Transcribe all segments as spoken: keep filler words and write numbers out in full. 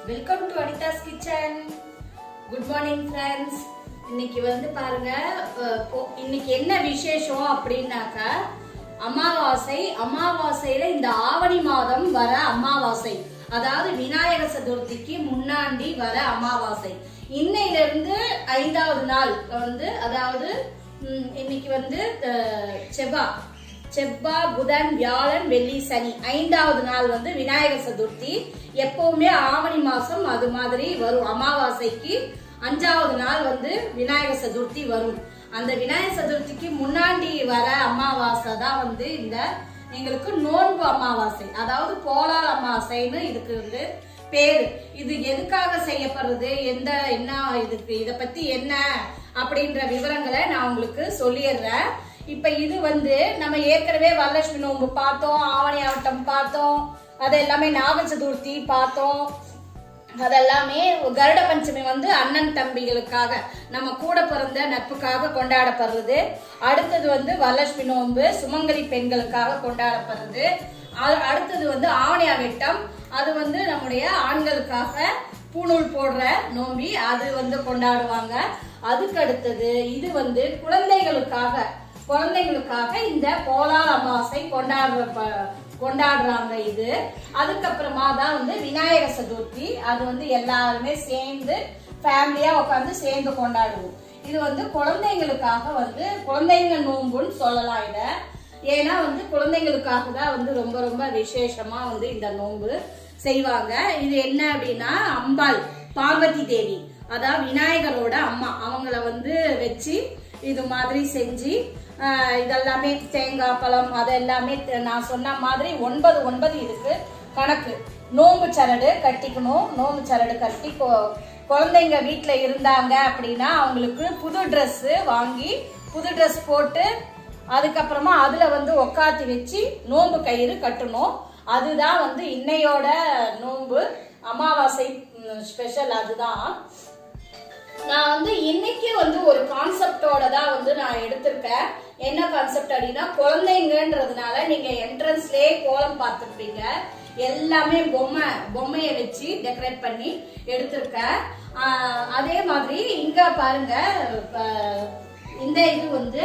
Welcome to Anitha's kitchen. Good morning friends. இன்னைக்கு வந்து பாருங்க, இன்னைக்கு என்ன விசேஷம் அப்படின்னாக்கா அமாவாசை. அமாவாசையில இந்த ஆவணி மாதம் வர அமாவாசை, அதாவது விநாயகர் சதுர்த்திக்கு முன்னாடி வர அமாவாசை. இன்னையில இருந்து ஐந்தாவது நாள் வந்து, அதாவது இன்னைக்கு வந்து செவ்வாய் செவ்வாய் புதன் வியாழன் வெள்ளி சனி, ஐந்தாவது நாள் வந்து விநாயகர் சதுர்த்தி. எப்பவுமே ஆவணி மாசம் அது மாதிரி வரும். அமாவாசைக்கு அஞ்சாவது நாள் வந்து விநாயகர் சதுர்த்தி வரும். அந்த விநாயகர் சதுர்த்திக்கு முன்னாடி வர அமாவாசை தான் வந்து இந்த எங்களுக்கு நோன்பு அமாவாசை, அதாவது போலார் அமாவாசைன்னு இதுக்கு வந்து பேரு. இது எதுக்காக செய்யப்படுறது, எந்த என்ன இதுக்கு, இத பத்தி என்ன அப்படின்ற விவரங்களை நான் உங்களுக்கு சொல்லிடுறேன். இப்ப இது வந்து நம்ம ஏற்கனவே வரலட்சுமி நோன்பு பார்த்தோம், ஆவணி ஆவட்டம் பார்த்தோம், அது எல்லாமே நாக சதுர்த்தி பார்த்தோம். அதெல்லாமே கருட பஞ்சமி வந்து அண்ணன் தம்பிகளுக்காக, நம்ம கூட பிறந்த நட்புக்காக கொண்டாடப்படுறது. அடுத்தது வந்து வரலட்சுமி நோன்பு சுமங்கலி பெண்களுக்காக கொண்டாடப்படுறது. அடுத்தது வந்து ஆவணி ஆவட்டம், அது வந்து நம்முடைய ஆண்களுக்காக பூணூல் போடுற நோம்பி, அது வந்து கொண்டாடுவாங்க. அதுக்கு அடுத்தது இது வந்து குழந்தைகளுக்காக குழந்தைகளுக்காக இந்த போலார் அமாவாசை கொண்டாடுற கொண்டாடுறாங்க இது. அதுக்கப்புறமா தான் வந்து விநாயகர் சதுர்த்தி, அது வந்து எல்லாருமே சேர்ந்து ஃபேமிலியா உட்காந்து சேர்ந்து கொண்டாடுவோம். இது வந்து குழந்தைங்களுக்காக வந்து குழந்தைங்க நோம்புன்னு சொல்லலாம் இத. ஏன்னா வந்து குழந்தைங்களுக்காக தான் வந்து ரொம்ப ரொம்ப விசேஷமா வந்து இந்த நோன்பு செய்வாங்க. இது என்ன அப்படின்னா, அம்பாள் பார்வதி தேவி, அதாவது விநாயகரோட அம்மா, அவங்கள வந்து வச்சு இது மாதிரி செஞ்சு இதெல்லாமே தேங்காய் பழம் அதெல்லாமே நான் சொன்ன மாதிரி ஒன்பது ஒன்பது இதுக்கு கணக்கு. நோம்பு சரடு கட்டிக்கணும். நோம்பு சரடு கட்டி குழந்தைங்க வீட்டுல இருந்தாங்க அப்படின்னா அவங்களுக்கு புது ட்ரெஸ் வாங்கி புது ட்ரெஸ் போட்டு அதுக்கப்புறமா அதுல வந்து உக்காத்தி வச்சு நோம்பு கயிறு கட்டணும். அதுதான் வந்து இன்னையோட நோம்பு அமாவாசை ஸ்பெஷல். அதுதான் நான் வந்து இன்னைக்கு வந்து ஒரு கான்செப்டோட தான் வந்து நான் எடுத்திருக்கேன். என்ன கான்செப்ட் அப்படின்னா, குழந்தைங்கன்றதுனால நீங்க என்ட்ரன்ஸ்லயே கோலம் பார்த்துருப்பீங்க, எல்லாமே பொம்மை பொம்மையை வச்சு டெக்கரேட் பண்ணி எடுத்திருக்கேன். அதே மாதிரி இங்க பாருங்க, இந்த இது வந்து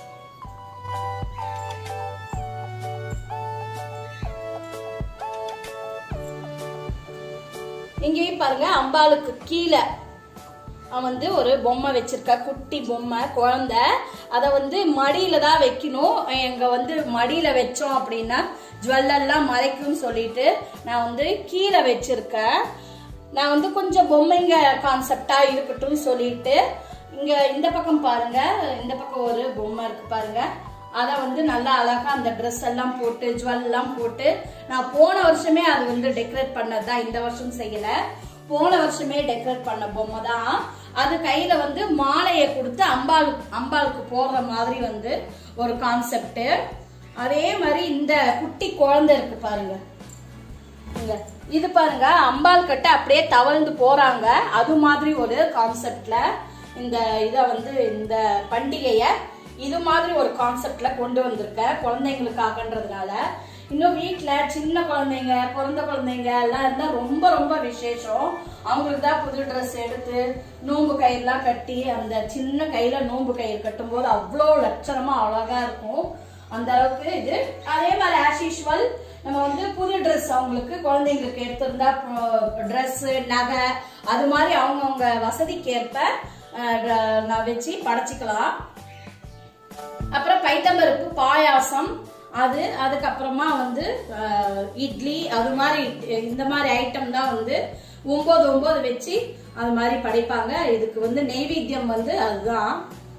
இங்கேயும் பாருங்க, அம்பாளுக்கு கீழே வந்து ஒரு பொம்மை வச்சிருக்க, குட்டி பொம்மை குழந்தை. அதை வந்து மடியில தான் வைக்கணும். எங்க வந்து மடியில வச்சோம் அப்படின்னா ஜுவல்லெல்லாம் மறைக்கும் சொல்லிட்டு நான் வந்து கீழே வச்சிருக்கேன். நான் வந்து கொஞ்சம் பொம்மைங்க கான்செப்டா இருக்கட்டும் சொல்லிட்டு இங்க இந்த பக்கம் பாருங்க, இந்த பக்கம் ஒரு பொம்மை இருக்கு பாருங்க. அதை வந்து நல்லா அழகா அந்த ட்ரெஸ் எல்லாம் போட்டு ஜுவல் எல்லாம் போட்டு, நான் போன வருஷமே அது வந்து டெக்கரேட் பண்ணதுதான், இந்த வருஷம் செய்யல. போன வருஷமே டெக்கரேட் பண்ண பொம்மை தான். அது கையில வந்து மாலையை கொடுத்து அம்பாள் அம்பாளுக்கு போடுற மாதிரி வந்து ஒரு கான்செப்ட். அதே மாதிரி இந்த குட்டி குழந்தை இருக்கு பாருங்க, இது பாருங்க, அம்பாள் கிட்ட அப்படியே தவழ்ந்து போறாங்க. அது மாதிரி ஒரு கான்செப்ட்ல இந்த இத வந்து இந்த பண்டிகைய இது மாதிரி ஒரு கான்செப்ட்ல கொண்டு வந்திருக்க குழந்தைங்களுக்காகன்றதுனால. இன்னும் வீட்டுல சின்ன குழந்தைங்க பிறந்த குழந்தைங்க எல்லாம் இருந்தா ரொம்ப ரொம்ப விசேஷம். அவங்களுக்கு தான் புது ட்ரெஸ் எடுத்து நோம்பு கயிறுலாம் கட்டி, அந்த சின்ன கையில நோம்பு கயிறு கட்டும் போது அவ்வளோ லட்சணமா அழகா இருக்கும். அந்த அளவுக்கு இது. அதே மாதிரி ஆஸ் யூஷுவல் நம்ம வந்து புது ட்ரெஸ் அவங்களுக்கு குழந்தைங்களுக்கு எடுத்திருந்தா ட்ரெஸ் நகை அது மாதிரி அவங்கவுங்க வசதிக்கு ஏற்ப நான் வச்சு படைச்சிக்கலாம். அப்புறம் பைத்தம்பருப்பு பாயாசம், அது அதுக்கப்புறமா வந்து இட்லி, அது மாதிரி இந்த மாதிரி ஐட்டம் தான் வந்து ஒன்பது ஒன்பது வச்சு அது மாதிரி படைப்பாங்க. இதுக்கு வந்து நெய்வேத்தியம் வந்து அதுதான்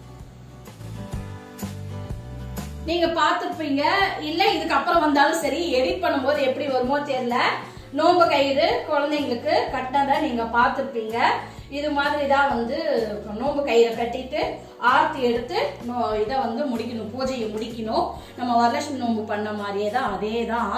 நீங்க பாத்துருப்பீங்க. இல்ல இதுக்கு அப்புறம் வந்தாலும் சரி, எடிட் பண்ணும்போது எப்படி வருமோ தெரியல, நோம்பு கயிறு குழந்தைங்களுக்கு கட்டினதை நீங்க பாத்துருப்பீங்க. இது மாதிரிதான் வந்து நோம்பு கயிறை கட்டிட்டு ஆர்த்தி எடுத்து இதை வந்து முடிக்கணும், பூஜையை முடிக்கணும். நம்ம வரலட்சுமி நோம்பு பண்ண மாதிரியே தான், அதே தான்.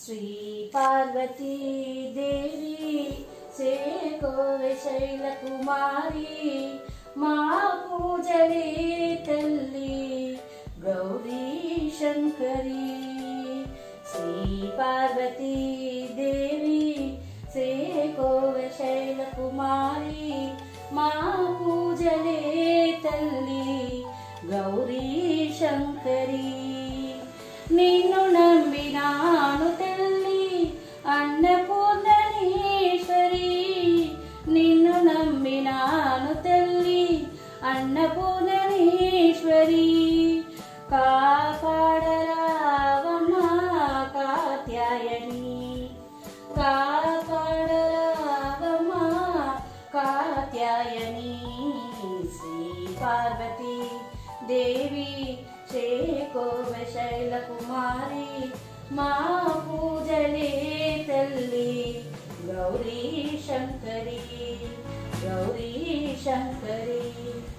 శ్రీ పార్వతీ దేవి చేకోవె శైల కుమారి మా పూజలే తల్లి గౌరీ శంకరి శ్రీ పార్వతీ దేవి చేకోవె శైల కుమారి మా పూజలే తల్లి గౌరీ శంకరి నిన్ను నమ్మినాను తల్లి అన్నపూర్ణేశ్వరి నిన్ను నమ్మినాను తల్లి అన్నపూర్ణేశ్వరి కాపాడరావమ్మా కాత్యాయని కాపాడరావమ్మా కాత్యాయని శ్రీ పార్వతీ దేవి చేకోవె శైల కుమారి మా పూజలే తల్లి గౌరీ శంకరి గౌరీ శంకరి